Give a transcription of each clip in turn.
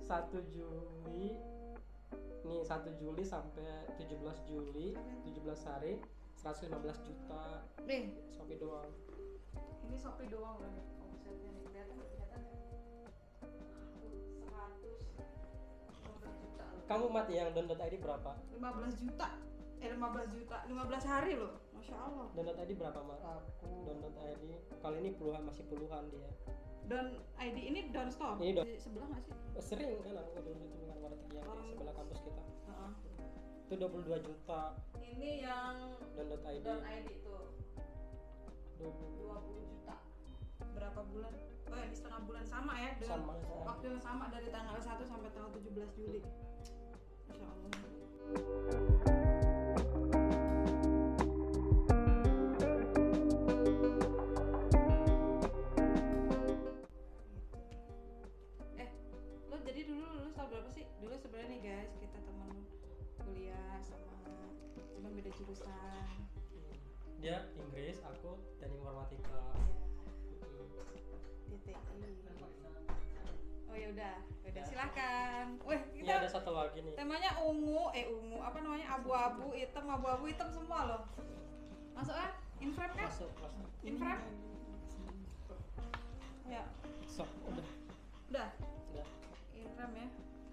1 Juli nih, 1 Juli sampai 17 Juli 17 hari 115 juta Shopee doang. Ini Shopee doang loh nih omsetnya nih, kelihatan nggak? 115 juta loh. Kamu mati yang download ID berapa? 15 juta 15 hari loh, Masya Allah. Download ID berapa, Mat? Aku Download ID kali ini masih puluhan dia. Dan ID ini don't stop. Ini Di sebelah nggak sih? Sering kan aku download dengan warteg yang di sebelah kampus kita. Heeh. Itu 22 juta Ini yang download ID. ID itu 20 juta. Berapa bulan? Oh ya, ini setengah bulan sama ya dengan Sama. waktu yang sama dari tanggal 1 sampai tanggal 17 Juli. Masya Allah. Lo jadi dulu lulus tahun berapa sih? Dulu sebenarnya nih guys, kita teman kuliah sama, cuma beda jurusan. Dia Inggris, aku dan informatika. Ya, DTI. Oh ya udah silakan. Weh, Ini kita ada satu lagi nih. temanya ungu, apa namanya, abu-abu hitam semua loh. Masuk ah, inframe kan? Masuk. Inframe? Ya, So, udah. udah. Inframe ya.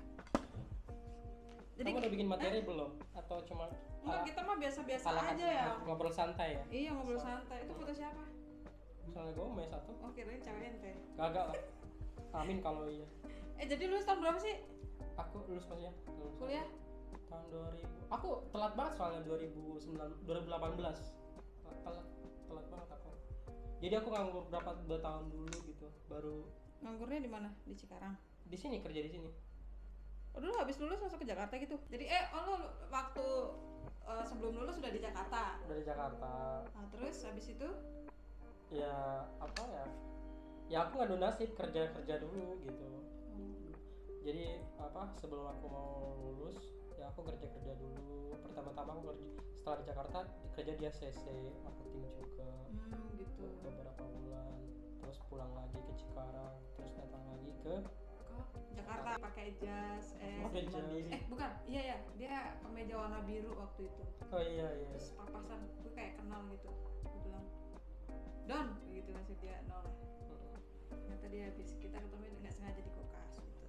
Kamu udah bikin materi belum? Atau cuma enggak, kita mah biasa-biasa ala- aja ya. ngobrol santai ya? Iya, ngobrol santai. Itu foto siapa? Soalnya Gomez satu. Oh, kirain cewek ente. Kagak lah. Amin kalau iya. Jadi lulus tahun berapa sih? Aku lulus pas ya. Kuliah? Tahun 2000. Aku telat banget soalnya 2018. Telat banget aku. Jadi aku nganggur berapa 2 tahun dulu gitu. Baru Nganggurnya di mana? Di Cikarang. di sini, kerja di sini. Oh, dulu habis lulus langsung ke Jakarta gitu. Jadi lu waktu sebelum lulus sudah di Jakarta. Dari Jakarta. Nah, terus habis itu Ya apa ya? Ya aku ngadu nasib kerja dulu gitu. Jadi apa, sebelum aku mau lulus ya aku kerja dulu. Pertama-tama aku kerja setelah di Jakarta kerja di ACC marketing juga gitu. beberapa bulan, terus pulang lagi ke Cikarang, terus datang lagi ke Ke Jakarta pakai jas, Pakai jas. bukan, iya dia kemeja warna biru waktu itu. oh iya Terus papasan, gue kayak kenal gitu. Gue bilang, Don, gitu langsung dia noleh. Ternyata dia habis kita ketemu nggak sengaja di kokas gitu.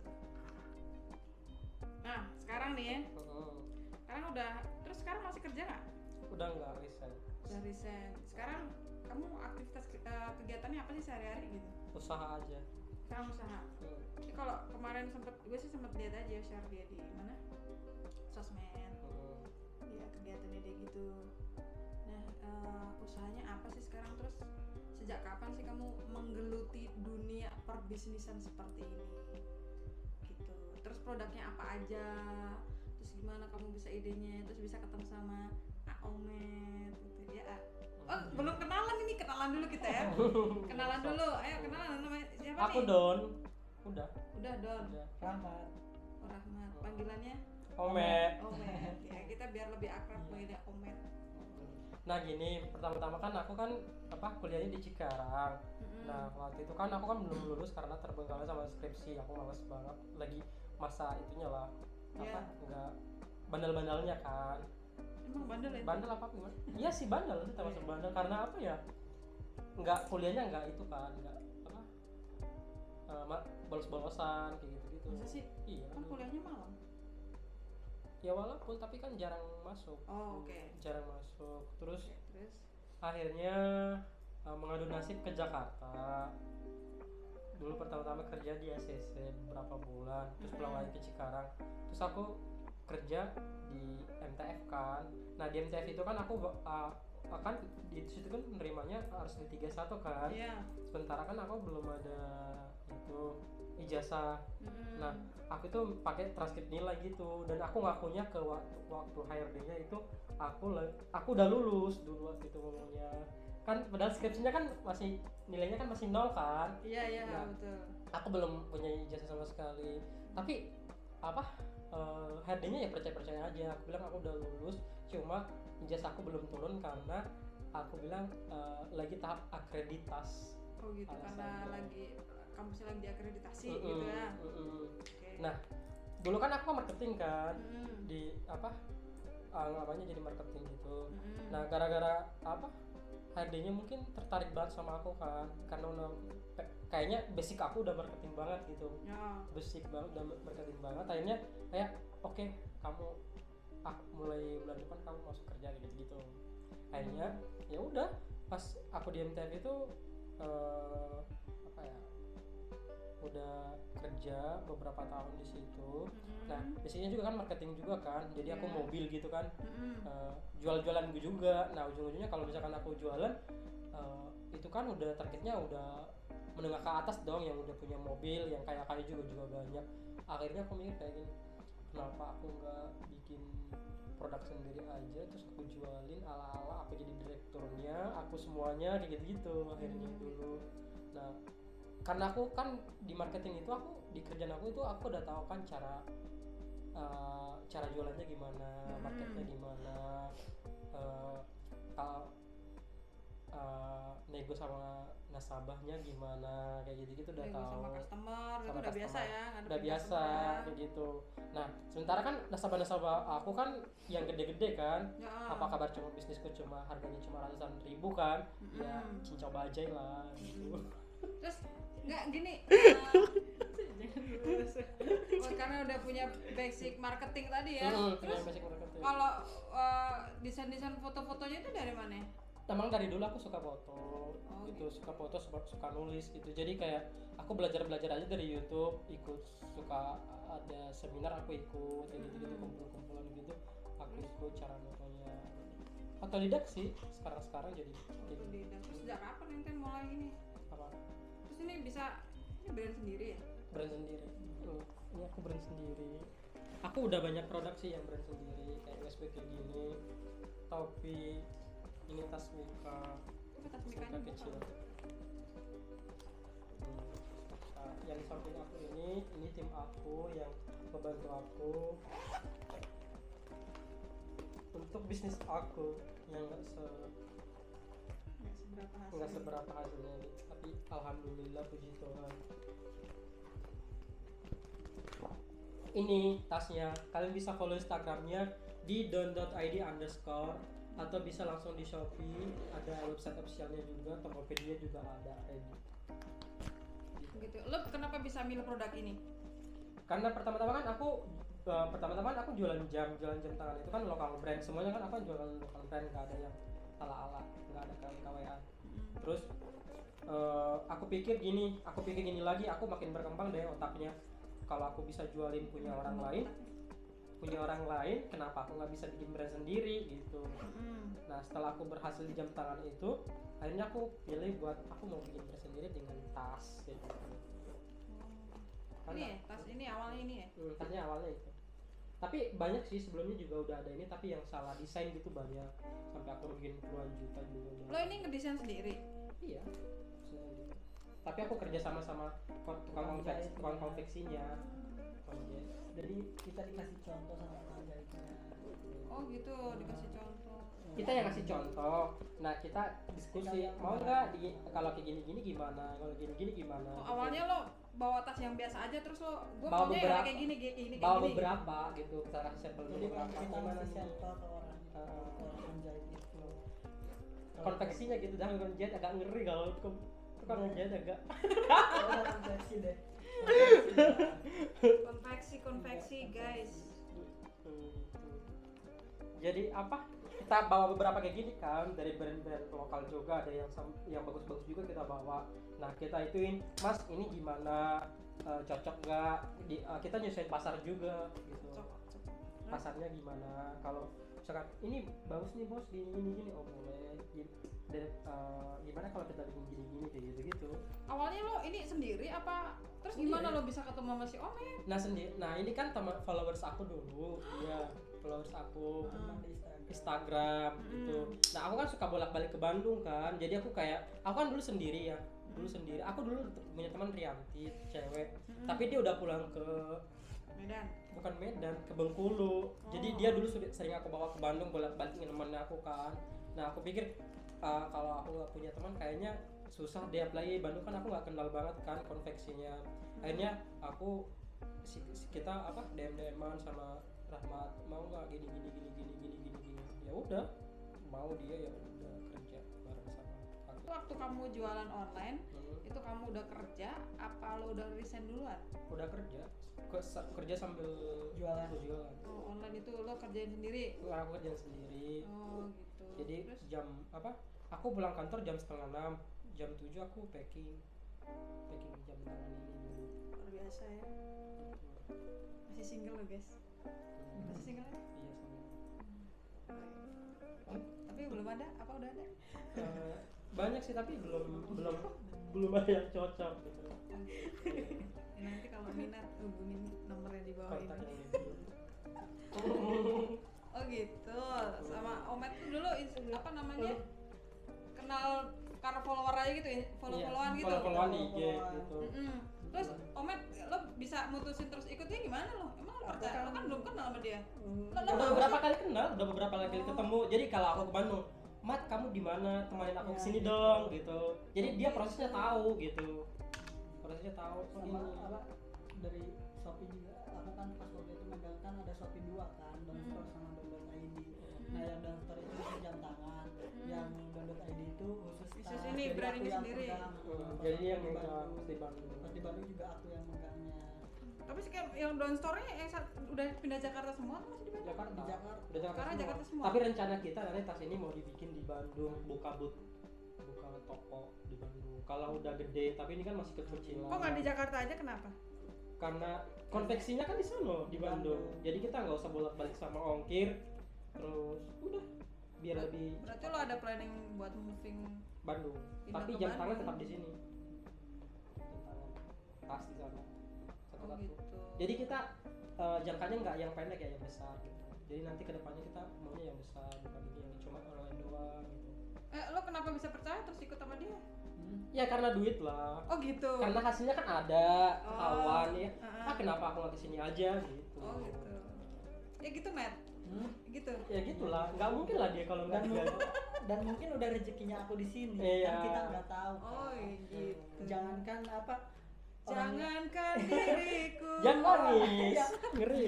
Nah, sekarang nih ya, sekarang masih kerja nggak? udah nggak resign, Udah resign. Sekarang kamu aktivitas kegiatannya apa sih sehari-hari gitu? usaha aja. Sekarang usaha. Jadi kalau kemarin gue sih sempet lihat aja share dia di mana? Sosmed. Dia kegiatannya dia gitu. Nah, usahanya apa sih sekarang, terus sejak kapan sih kamu menggeluti dunia perbisnisan seperti ini? Gitu. Terus produknya apa aja? Terus gimana kamu bisa idenya? Terus bisa ketemu sama Aomet gitu ya. Oh, belum kenalan dulu kita ya. Kenalan dulu. Ayo kenalan, namanya siapa Aku nih? Don. Udah. Don. Rahmat. Oh, Rahmat. Panggilannya Omet. Omet. Ya, kita biar lebih akrab manggilnya Omet. Nah gini, pertama-tama kan aku kan kuliahnya di Cikarang. Nah waktu itu kan aku kan belum lulus karena terbengkalai sama skripsi. Aku males banget, lagi masa itunya lah. Enggak bandel-bandelnya kan. Emang bandel ya? Bandel apa gimana? Iya sih bandel sih, termasuk bandel karena apa ya? Enggak, kuliahnya enggak itu kan, enggak bolos-bolosan kayak gitu-gitu. Masa sih? Iya. Kan kuliahnya malam. Ya walaupun tapi kan jarang masuk. Oh, oke. Jarang masuk. Terus Terus akhirnya mengadu nasib ke Jakarta. Dulu pertama-tama kerja di ACC beberapa bulan, terus pulang lagi ke Cikarang. Terus aku kerja di MTF kan. Nah di MTF itu kan aku akan di situ kan menerimanya harus di 31 kan. Iya. Sementara kan aku belum ada itu ijazah. Nah aku tuh pakai transkrip nilai gitu, dan aku ngakunya ke waktu HRD-nya itu aku udah lulus dulu waktu itu ngomongnya. Kan padahal skripsinya kan masih nilainya kan masih 0 kan. Iya, Nah, betul. aku belum punya ijazah sama sekali. Tapi HRD-nya ya percaya aja. Aku bilang aku udah lulus, cuma ijazah aku belum turun karena aku bilang lagi tahap akreditas. Oh gitu, Alasan karena itu. lagi kampusnya lagi diakreditasi gitu ya. Okay. Okay. Nah dulu kan aku marketing kan Mm-mm. di apa namanya jadi marketing gitu. Mm-mm. Nah gara-gara apa HRD-nya mungkin tertarik banget sama aku kan karena kayaknya basic aku udah marketing banget gitu, Ya. basic banget udah marketing banget. Akhirnya kayak oke, kamu mulai bulan depan kamu masuk kerja gitu. Akhirnya ya udah pas aku di MTF itu apa ya udah kerja beberapa tahun di situ. Nah basicnya juga kan marketing juga kan, jadi aku Ya. mobil gitu kan, Mm-mm. jual-jualan gue juga. Nah ujung-ujungnya kalau misalkan aku jualan itu kan udah targetnya udah menengah ke atas dong, yang udah punya mobil, yang kayak juga banyak. Akhirnya aku mikir kayak gini, kenapa aku nggak bikin produk sendiri aja terus aku jualin ala-ala aku jadi direkturnya, aku semuanya kayak gitu akhirnya dulu. Nah karena aku kan di marketing itu, aku di kerjaan aku itu aku udah tahu kan cara jualannya gimana, marketnya gimana, nego sama nasabahnya gimana kayak gitu udah Nego tahu. sama customer itu Sama udah biasa customer. ya, Udah ngadepin biasa customer ya. kayak gitu. Nah sementara kan nasabah aku kan yang gede-gede kan, Ya. apa kabar cuma bisnisku cuma harganya cuma ratusan ribu kan, ya cincau bajai lah gitu. Terus nggak gini oh, karena udah punya basic marketing tadi ya. Terus Basic marketing. kalau desain-desain foto-fotonya itu dari mana? Emang dari dulu aku suka foto, Oh, gitu, suka foto, suka nulis gitu. Jadi kayak aku belajar aja dari YouTube, ikut suka ada seminar aku ikut, kayak gitu kumpulan gitu, aku ikut cara fotonya. Otodidak sih sekarang jadi. Otodidak. Terus sejak kapan ente mulai ini? Apa? Terus ini bisa ini brand sendiri ya? Brand sendiri. Ini aku brand sendiri. Aku udah banyak produk sih yang brand sendiri, kayak USB kayak gini, topi, ini tas Mika, Tapi tas Mika Mikanya kecil. bukan. Nah, yang di samping aku ini tim aku yang membantu aku untuk bisnis aku yang nggak seberapa hasilnya, tapi alhamdulillah puji Tuhan. Ini tasnya, kalian bisa follow Instagramnya di don.id_ atau bisa langsung di Shopee, ada website officialnya juga, Tokopedia juga ada kayak Gitu. Lo kenapa bisa milih produk ini? karena pertama-tama kan aku jualan jam tangan, itu kan lokal brand semuanya kan, aku jualan lokal brand, nggak ada yang ala-ala, nggak ada KW-KW-an. Terus aku pikir gini lagi, aku makin berkembang deh otaknya. Kalau aku bisa jualin punya orang lain, kenapa aku nggak bisa bikin brand sendiri gitu. Nah setelah aku berhasil di jam tangan itu, akhirnya aku pilih buat aku mau bikin brand sendiri dengan tas gitu. Ini ya, tas ini awalnya ini ya? Tasnya awalnya itu. Tapi banyak sih sebelumnya juga udah ada ini, tapi yang salah desain gitu banyak, sampai aku rugiin puluhan juta juga udah. Lo ini ngedesain sendiri? Iya sendiri. Tapi aku kerja sama tukang konveksinya. Jadi kita dikasih contoh sama pengajarnya. Oh gitu, dikasih contoh. Kita yang kasih contoh. Nah kita diskusi, mau nggak kalau kayak gini gimana, kalau gini gimana. Oh, awalnya lo bawa tas yang biasa aja, terus lo gue Bawa maunya beberapa- ya kayak gini bawa gini. beberapa gitu, kita kasih sampel Jadi beberapa kita gimana ngasih nih. sampel ke orang menjahit itu. Konveksinya gitu, jangan ngejahit agak ngeri kalau tukang ngejahit agak. Konveksi deh. Konveksi guys. Jadi apa? Kita bawa beberapa kayak gini kan dari brand-brand lokal juga, ada yang bagus-bagus juga kita bawa. Nah kita ituin, Mas ini gimana, cocok nggak? Kita nyesuaiin pasar juga gitu. Pasarnya gimana? Kalau misalkan ini bagus nih bos, gini, oh boleh. Gimana kalau kita bikin gini kayak gitu. Awalnya lo ini sendiri apa? Terus gimana lo bisa ketemu sama si Omen? Nah ini kan teman followers aku dulu, ya followers aku Teman di Instagram gitu. Nah aku kan suka bolak-balik ke Bandung kan, jadi aku kan dulu sendiri ya, aku dulu punya teman Rianti, cewek, tapi dia udah pulang ke Medan, ke Bengkulu. Jadi dia dulu sering aku bawa ke Bandung bolak-balik nemenin aku kan. Nah aku pikir kalau aku nggak punya teman kayaknya susah deh, apalagi Bandung kan aku nggak kenal banget kan konveksinya. Akhirnya aku kita apa DM-an sama Rahmat, mau nggak gini. Ya udah, mau dia ya udah kerja bareng sama aku. Waktu kamu jualan online, Hmm, itu kamu udah kerja apa lo udah resign duluan? udah kerja, kerja sambil Jualan. aku jualan. Oh, online itu lo kerjain sendiri. Aku kerja sendiri. Oh, gitu. Jadi Terus jam apa? Aku pulang kantor jam 5:30, jam 7 aku packing jam 6 ini dulu. luar biasa ya. Masih single lo, guys. Masih single ya? Iya sama. Tapi belum ada, apa udah ada? Banyak sih tapi belum ada yang cocok gitu. Ya, nanti kalau minat hubungin nomornya di bawah Kontak ini. yang itu. Oh gitu. Sama Omet tuh dulu apa namanya? Kenal karena follower aja gitu ya, follow-followan gitu. Follow-followan di IG gitu. Mm-mm. Terus Omet lo bisa mutusin terus ikut dia gimana lo? Emang lo percaya? Lo kan belum kenal sama dia. Lo Udah mau beberapa sih? kali kenal, udah beberapa kali ketemu. Jadi kalau aku ke Bandung, Mat kamu di mana? Temanin aku kesini dong gitu. Jadi dia prosesnya tahu gitu. Prosesnya tahu. Oh, Sama ini. apa dari Shopee juga, aku kan pas waktu itu megang kan ada Shopee 2 kan, Downstore sama Download ID. Nah yang Downstore itu bisa jam tangan, yang Download ID itu khusus Khusus tas. ini, Jadi brand aku ini yang sendiri. pegang. Jadi yang Pas di megang Bandung. pas di Bandung. Pas di Bandung juga aku yang megangnya. Tapi sih kayak yang downstore-nya yang udah pindah Jakarta semua atau masih di Bandung? Jakarta. Di Jakarta. Udah Jakarta Karena semua. Jakarta semua. Tapi rencana kita nanti tas ini mau dibikin di Bandung, buka toko di Bandung. Kalau udah gede, tapi ini kan masih kecil-kecilan. Kok nggak di Jakarta aja, kenapa? Karena konveksinya kan di sana di Bandung. Jadi kita nggak usah bolak-balik sama ongkir. Terus udah biar lebih Berarti lo ada planning buat moving. Bandung. Pindah Tapi ke jam tangan Bandung. tetap di sini. Jam tangan tas di sana. Oh Satu-satu. gitu. Jadi kita jangkanya nggak yang pendek ya, yang besar gitu. Jadi nanti kedepannya kita maunya yang besar, bukan yang cuma online doang gitu. Lo kenapa bisa percaya terus ikut sama dia? Ya karena duit lah. Oh gitu. Karena hasilnya kan ada Oh. ketahuan ya. Heeh. Kenapa aku nggak kesini aja gitu. Oh gitu. Ya gitu, Matt. Gitu. Ya gitulah, nggak mungkin lah dia kalau nggak Dan, digaji. dan mungkin udah rezekinya aku di sini, Iya. kan kita nggak tahu. Kan. Oh gitu. Jangankan apa. orang- Jangankan diriku. Jangan nangis, ngeri.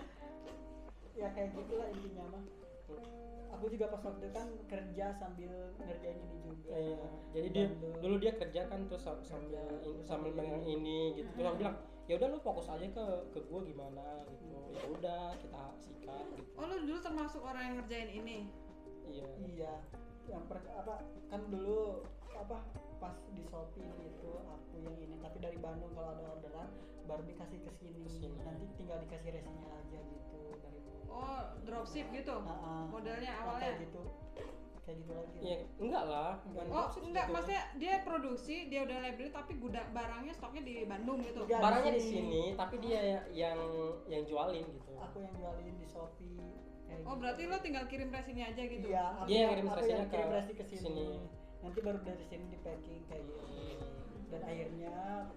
Ya kayak gitulah intinya mah. Aku juga pas waktu itu kan kerja sambil ngerjain ini juga. Iya. Jadi dia Bandung. dulu dia kerja kan terus sambil megang ini gitu. Terus aku bilang, ya udah lu fokus aja ke gua gimana gitu. Ya udah kita sikat gitu. Oh lo dulu termasuk orang yang ngerjain ini. Iya. Iya. Yang apa kan dulu apa pas di Shopee itu aku yang ini, tapi dari Bandung kalau ada orderan baru dikasih ke sini. Kesini. Nanti tinggal dikasih resinya aja gitu dari Oh dropship gitu. Modelnya awalnya. kayak gitu lagi. Ya enggak lah. bukan Oh dropship enggak, gitu. maksudnya dia produksi, dia udah label tapi gudang barangnya stoknya di Bandung gitu. Enggak. Barangnya di di sini, tapi dia yang jualin gitu. Aku yang jualin di Shopee. Kayak Oh gitu. berarti lo tinggal kirim resinnya aja gitu. Iya, Dia yang kirim aku resinya yang kirim ke resi ke sini. sini. Nanti baru dari sini di packing kayak gitu. Dan akhirnya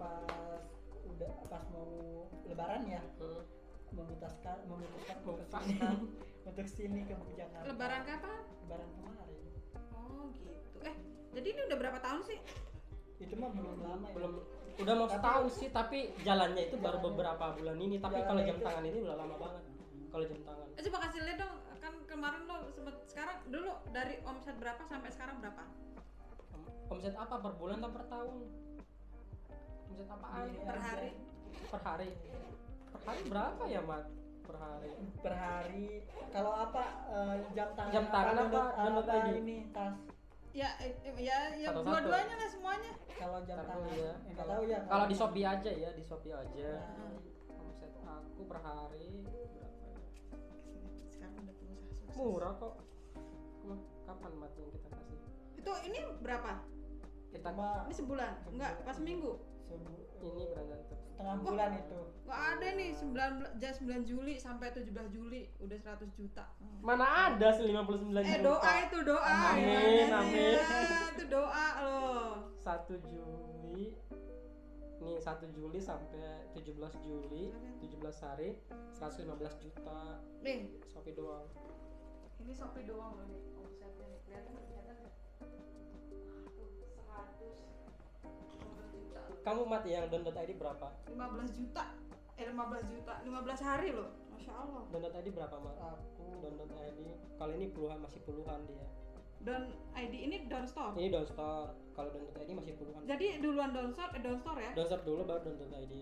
pas mau lebaran ya Hmm. memutuskan Memutuskan. untuk sini ke Jakarta. Lebaran kapan? Lebaran kemarin. Oh gitu. Jadi ini udah berapa tahun sih? Itu mah belum lama ya. Belum, udah mau Tapi- setahun sih, tapi jalannya itu baru Jalannya- beberapa bulan ini. Tapi jalannya kalau jam itu- tangan ini udah lama banget. Kalau jam tangan Coba kasih lihat dong, kan kemarin lo sempet, sekarang dulu dari omset berapa sampai sekarang berapa? omset apa per bulan atau per tahun? Omset apaan? Iya. Per hari? Per hari. Per hari berapa ya, Mat? Per hari. Per hari kalau apa jam tangan Jam tangan apa? Download apa ID? ini tas. Ya Satu-satu. dua-duanya lah semuanya. Kalau jam Ntar tangan dulu ya. enggak tahu ya. Kalau di Shopee aja ya, di Shopee aja. Nah, Omset aku per hari berapa ya? Sekarang udah pengusaha sukses. Murah kok. Kapan, Mat, yang kita kasih? Itu ini berapa? Kita cuma Ini sebulan? Enggak, pas minggu. ini berangkat setengah bulan itu. Nggak ada nih 9 Juli sampai 17 Juli udah 100 juta. mana ada 59 juta. Doa itu doa. Amin, ya, amin. Itu doa loh. 1 Juli nih 1 Juli sampai 17 Juli 17 hari 115 juta Nih, Shopee doang. ini Shopee doang loh nih omsetnya nih. Kelihatan nggak? Tuh, 115 juta. Kamu, Mat, yang download ID berapa? 15 juta. 15 juta 15 hari loh, masya Allah. Download ID berapa mas? Aku download ID kali ini masih puluhan dia. Down ID ini down store. Ini down store. Kalau download ID masih puluhan. Jadi duluan down store ya? Down store dulu baru download ID.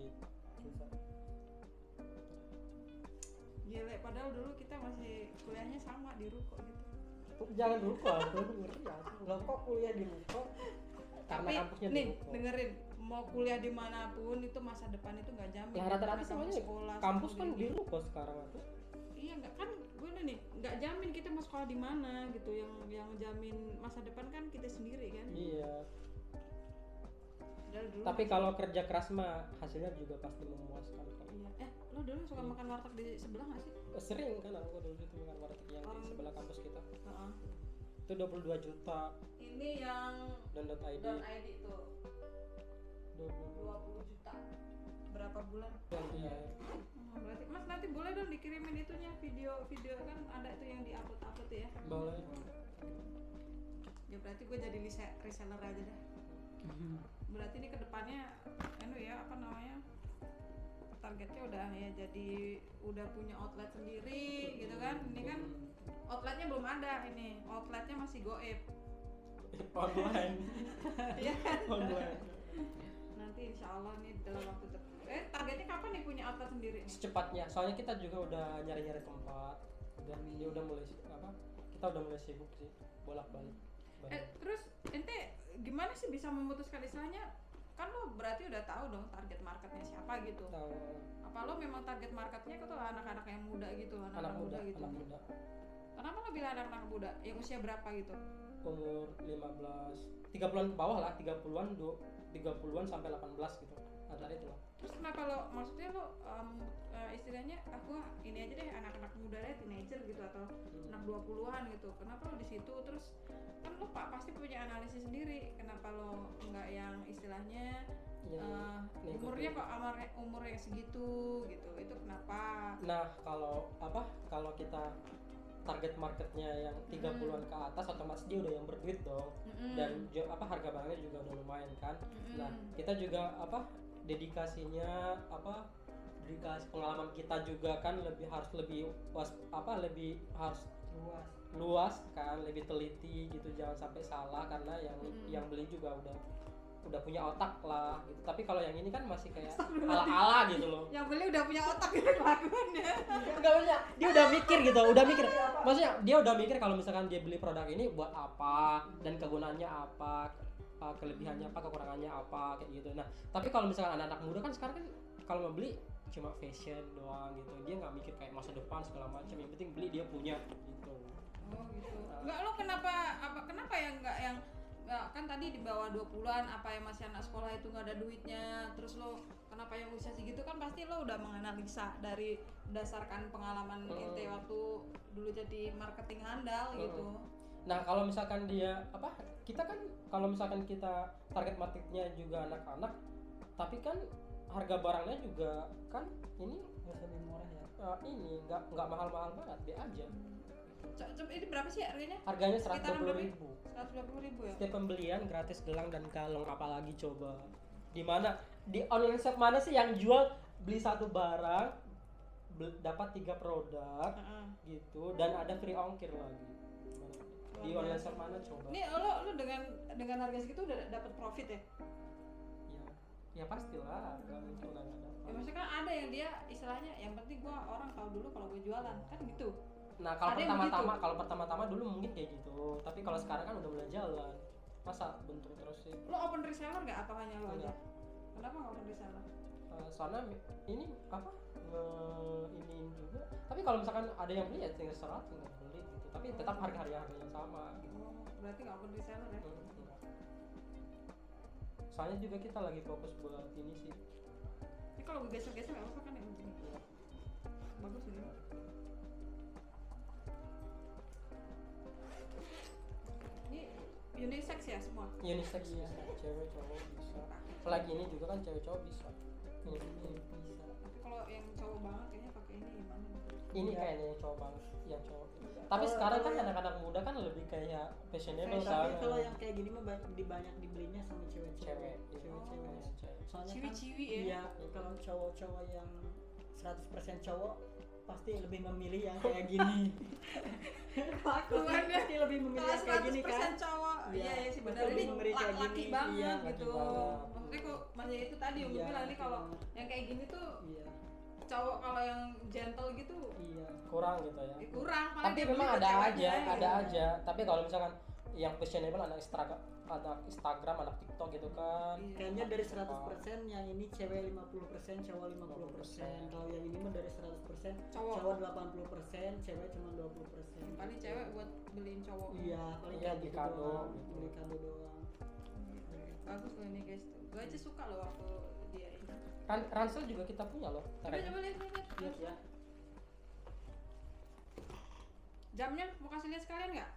Gile, padahal dulu kita masih kuliahnya sama di Ruko gitu. Jangan ruko aku ngeri ya. Lo kok kuliah di ruko? Karena Tapi kampusnya di nih ruko. dengerin, mau kuliah dimanapun itu masa depan itu nggak jamin. Ya rata-rata Karena semuanya sekolah, kampus kan sendiri. di ruko sekarang aku. Iya nggak kan gue nih nggak jamin kita mau sekolah di mana gitu, yang jamin masa depan kan kita sendiri kan. Iya. Padahal dulu Tapi kalau kerja keras mah hasilnya juga pasti memuaskan kok. iya. Lo dulu suka makan warteg di sebelah nggak sih? Sering kan aku dulu itu makan warteg yang di sebelah kampus kita. Heeh. Itu 22 juta Ini yang download ID. down ID tuh 20 20 juta. Berapa bulan? Iya. Berarti Mas nanti boleh dong dikirimin itunya, video kan ada itu yang di-upload ya. Boleh. Ya berarti gue jadi reseller aja deh. Berarti ini kedepannya apa namanya, targetnya udah ya jadi udah punya outlet sendiri gitu kan. Ini kan outletnya belum ada, ini outletnya masih goib. Online. Iya kan? Online. Nanti insya Allah nih dalam waktu dekat. Targetnya kapan nih punya outlet sendiri nih? Secepatnya. Soalnya kita juga udah nyari-nyari tempat. Dan dia udah mulai kita udah mulai sibuk sih bolak-balik. Terus ente gimana sih bisa memutuskan istilahnya, kan lo berarti udah tahu dong target marketnya siapa gitu. Tahu Apa lo memang target marketnya itu anak-anak yang muda gitu, anak muda gitu. anak muda. Kenapa lo bilang anak-anak muda? Yang usia berapa gitu? Umur 15, 30-an ke bawah lah, 30-an sampai 18 gitu. Antara itu lah. Terus kenapa lo, maksudnya lo istilahnya aku ini aja deh anak-anak muda deh, teenager gitu atau anak 20-an gitu. Kenapa lo di situ? Terus kan lo pasti punya analisis sendiri. Kenapa lo enggak yang istilahnya umurnya kok umurnya segitu gitu. Itu kenapa? Nah, kalau kita target marketnya yang 30-an ke atas, otomatis dia udah yang berduit dong. Dan harga barangnya juga udah lumayan kan. Nah, kita juga dedikasi pengalaman kita juga kan harus lebih luas kan, lebih teliti gitu, jangan sampai salah karena yang beli juga udah punya otak lah gitu. Tapi kalau yang ini kan masih kayak ala-ala gitu loh. Yang beli udah punya otak gitu kelakuannya. Enggak, maksudnya dia udah mikir gitu, maksudnya dia udah mikir kalau misalkan dia beli produk ini buat apa dan kegunaannya apa, kelebihannya apa, kekurangannya apa, kayak gitu. Nah, tapi kalau misalkan anak-anak muda kan sekarang kan kalau mau beli cuma fashion doang gitu, dia nggak mikir kayak masa depan segala macam, yang penting beli dia punya gitu. Oh gitu. Enggak, lo kenapa yang kan tadi di bawah 20-an apa yang masih anak sekolah itu nggak ada duitnya, terus lo kenapa yang usia segitu, kan pasti lo udah menganalisa dari berdasarkan pengalaman ente waktu dulu jadi marketing handal gitu. Nah, kalau misalkan kita kan kalau misalkan kita target marketnya juga anak-anak, tapi kan harga barangnya juga kan ini lebih murah ya. Ini nggak mahal-mahal banget, be aja. Coba ini berapa sih harganya? Harganya Sekitaran 120.000. 120.000 ya? Setiap pembelian gratis gelang dan kalung, apalagi coba. Di mana? Di online shop mana sih yang jual beli satu barang dapat 3 produk gitu dan ada free ongkir lagi. Di online shop mana coba? Ini lo dengan harga segitu udah dapat profit ya? Ya pastilah, nggak mungkin nggak dapat. Ya maksudnya kan ada yang dia istilahnya yang penting gua orang tahu dulu kalau gue jualan kan gitu. Nah, kalau pertama-tama dulu mungkin kayak gitu, tapi kalau sekarang kan udah mulai jalan. Masa bentuk terus sih? Lo open reseller nggak atau hanya lo aja? Kenapa nggak open reseller? Soalnya ini iniin juga. Tapi kalau misalkan ada yang beli ya tinggal 100 tinggal beli gitu. Tapi tetap harga yang sama gitu. Berarti nggak open reseller ya? Soalnya juga kita lagi fokus buat ini sih. Ini kalau gue geser-geser nggak apa kan ya begini? Bagus ini. Ini unisex ya semua? Unisex ya, cewek cowok bisa. Apalagi ini juga kan cewek cowok bisa. Ini bisa. Tapi kalau yang cowok banget kayaknya pakai ini gimana? ini Iya. kayaknya yang cowok banget, yang cowok. Tapi sekarang kan anak-anak muda kan lebih kayak fashionable Tapi kan. kalau yang kayak gini mah banyak dibelinya sama cewek, cewek-cewek. iya. Cewek-cewek. Soalnya kan Ciwi-ciwi ya. iya, kalau cowok-cowok yang 100% cowok pasti lebih memilih yang kayak gini. Kelakuan ya. Pasti lebih memilih Kalau yang kayak gini 100% kan. cowok, Iya. iya ya sih benar Betul, ini memberi kayak laki gini. banget Iya, laki gitu. banget. Maksudnya kok maksudnya itu tadi yang gue Iya, bilang ini laki kalau banget. yang kayak gini tuh Iya. cowok kalau yang gentle gitu Iya. Kurang gitu ya. kurang. paling Tapi dia beli memang buat ada ceweknya, aja, ada gitu. aja. Tapi kalau misalkan yang fashionable anak Instagram, anak TikTok gitu kan. Iya. Kayaknya dari 100% yang ini cewek 50%, cowok 50%. Kalau yang ini mah dari 100% Cowok. cowok 80%, cewek cuma 20%. Paling cewek buat beliin cowok. Iya, paling Iya, kayak di gitu kado doang. gitu. Beli kado doang. Bagus loh ini guys tuh. Gue aja suka loh waktu dia ini. Kan ransel juga kita punya loh. Coba coba lihat lihat. Lihat ya. Jamnya mau kasih lihat sekalian nggak?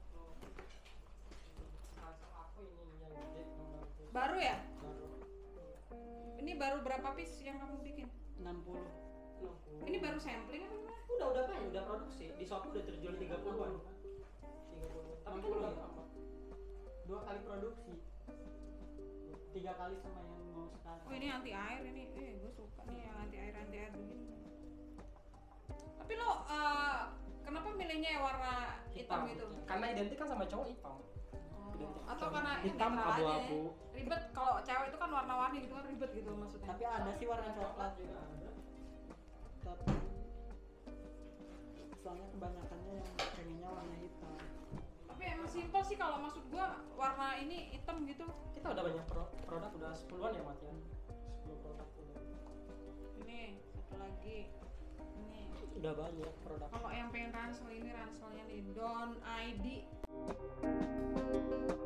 Ransel aku ini yang gede yang bagus. Baru ya? Baru. Ini baru berapa piece yang kamu bikin? 60. Ini baru sampling apa gimana? Udah apa ya? Udah produksi. Di Shopee udah terjual 30-an. 30. Tapi kan udah lama. 2 kali produksi. 3 kali sama yang mau sekarang. Oh ini anti air ini, gue suka nih yang anti air begini. Tapi lo kenapa milihnya yang warna hitam gitu? Karena identik kan sama cowok hitam. Identik Atau cowok. karena hitam netral aja ya? abu-abu. Ribet kalau cewek itu kan warna-warni gitu kan ribet gitu maksudnya. Tapi ada sih warna coklat juga ada. Tapi soalnya kebanyakannya yang pengennya warna hitam. Tapi emang simpel sih kalau maksud gua warna ini hitam gitu. Kita udah banyak produk udah 10-an ya Mat ya. 10 produk udah. Ini satu lagi. Ini Udah banyak produk. kalau yang pengen ransel ini ranselnya nih Don ID.